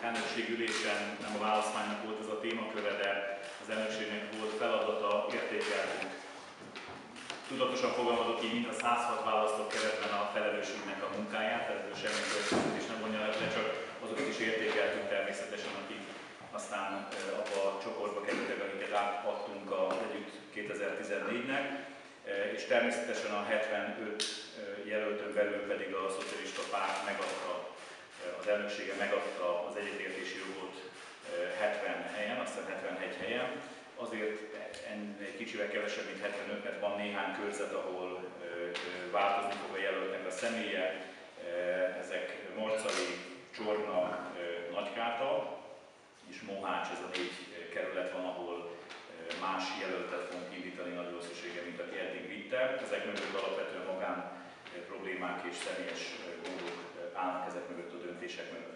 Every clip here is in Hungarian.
elnökségülésen nem a választmánynak volt ez a témaköre, de az elnökségnek volt feladata, értékeltünk. Tudatosan fogalmazok így, mint a 106 választott keretben a felelősségnek a munkáját, tehát semmi következtetés nem vonja le, csak azokat is értékeltünk természetesen, akik aztán abba a csoportba kerültek, akiket átadtunk az Együtt 2014-nek, és természetesen a 75 jelöltön belül pedig a szocialista párt megadta, az elnöksége megadta az egyetértési jogot 70 helyen, aztán 71 helyen. Azért egy kicsivel kevesebb, mint 75, mert van néhány körzet, ahol változni fog a jelöltnek a személye. Ezek Marcali, Csorna, Nagykáta és Mohács, ez a 4 kerület van, ahol más jelöltet fogunk indítani nagy valószínűséggel, mint aki eddig vitte. Ezek mögött alapvetően magán problémák és személyes gondok állnak ezek mögött a döntések mögött.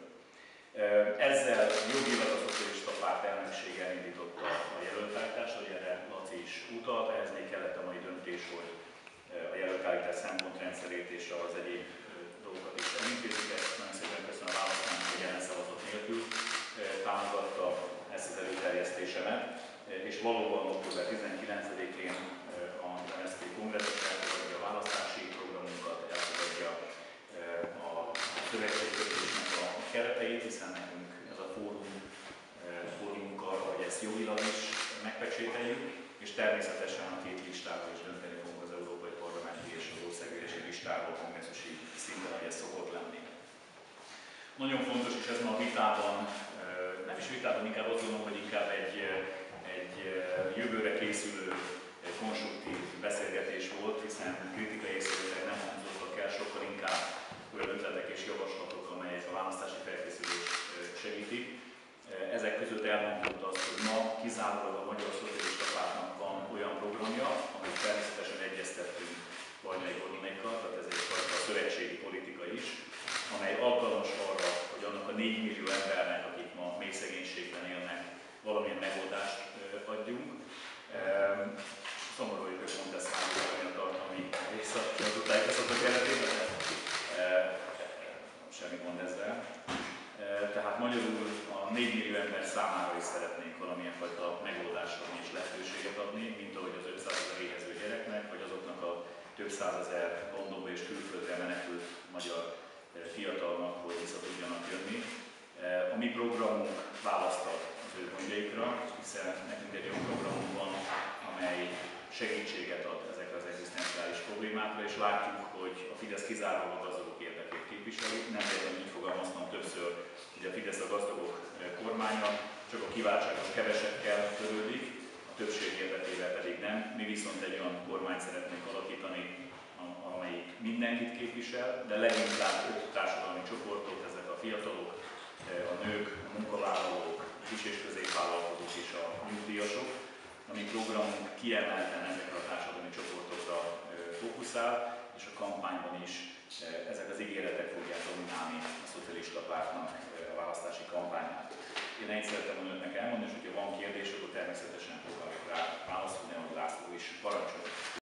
Ezzel jogilag a szocialista párt elnöksége elindította a jelöltállítást, hogy erre Laci is utalt, ehhez még kellett a mai döntés, hogy a jelöltállítás szempontrendszerét és az egyéb dolgokat is elintézik. Ezt nagyon szépen köszönöm a választásnak, hogy ellenszavazat nélkül támogatta ezt az előterjesztésemet, és valóban október 19-én az MSZP kongresszus elfogadja a választási programunkat, elfogadja a szövetségkötésnek a kereteit, hiszen nekünk ez a fórumunk arra, hogy ezt jogilag is megpecsételjük, és természetesen a 2 listáról is dönteni fogunk az Európai Parlamenti és az országgyűlési listáról kongresszusi szinten, hogy ez szokott lenni. Nagyon fontos, és ez ma a vitában, nem is vitában, inkább azt gondolom, hogy inkább egy jövőre készülő konstruktív beszélgetés volt, hiszen kritikai észrevételek nem hangzottak el, sokkal inkább olyan ötletek és javaslatok, amelyek a választási felkészülést segítik. Ezek között elmondható azt, hogy ma kizárólag a Magyar Szocialista Pártnak van olyan programja, amit természetesen egyeztettünk Vajnai Kornékkal, tehát ez egyfajta szövetségi politika is, amely alkalmas arra, hogy annak a 4 millió embernek, akik ma mély szegénységben élnek, valamilyen megoldást adjunk. Szomorú, hogy ők pont ezt számolják olyan tartalmi tájékoztatók keretében, de semmi gond ezzel. Tehát magyarul a 4 millió ember számára is szeretnénk valamilyen fajta megoldást adni és lehetőséget adni, mint ahogy az 500 000 éhező gyereknek, vagy azoknak a több százezer Londonba és külföldre menekült magyar fiatalnak, hogy vissza tudjanak jönni. A mi programunk választat az ő gondjaikra, hiszen nekünk egy olyan programunk van, amely segítséget ad ezekre az egzisztenciális problémákra, és látjuk, hogy a Fidesz kizárólag a gazdagok érdekét képviseli. Nem például így fogalmaztam többször, hogy a Fidesz a gazdagok kormánya, csak a kiváltságos kevesekkel törődik, a többség érdekével pedig nem. Mi viszont egy olyan kormányt szeretnénk alakítani, amelyik mindenkit képvisel, de leginkább 5 társadalmi csoportot, ezek a fiatalok, a nők, a munkavállalók, a kis- és középvállalkozók és a nyugdíjasok. A mi programunk kiemelten ezekre a társadalmi csoportokra fókuszál, és a kampányban is ezek az ígéretek fogják dominálni a szocialista pártnak a választási kampányát. Én ennyit szerettem volna önöknek elmondani, és hogyha van kérdés, akkor természetesen fogok rá válaszolni, ahogy László is parancsolja.